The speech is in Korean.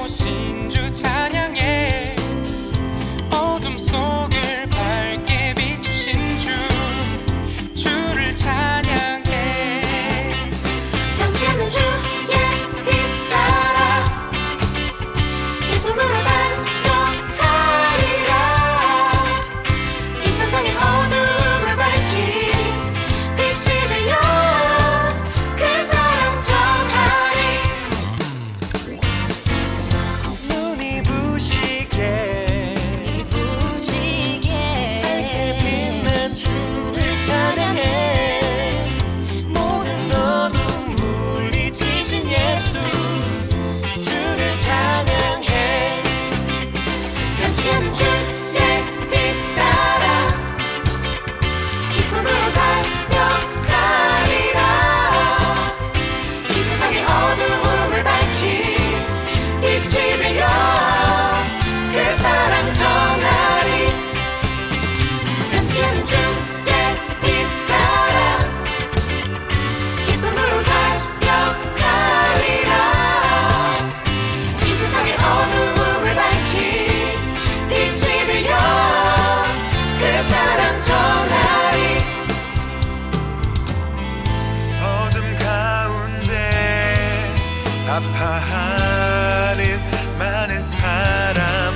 오신 주 찬양해. 어둠 속을 밝게 비추신 주를 찬양해. 변치 않는 주의 빛 따라 기쁨으로 달려가리라. 이 세상의 어두움을 밝히 빛이 되어 그 사랑 전하리. 눈이 부시게 밝게 빛난 주를 찬양해. 모든 어둠 물리치신 예수 주를 찬양해. 변치 않는 주의 빛 따라 기쁨으로 달려가리라. 이 세상의 어두움을 밝히 빛이 되어 그 사랑 전하리. 변치 않는 주의 빛 따라 기쁨으로 달려가리라. 이 세상의 어두움을 밝히 빛이 되어 그 사랑 전하리. 어둠 가운데 아파하는 많은 사람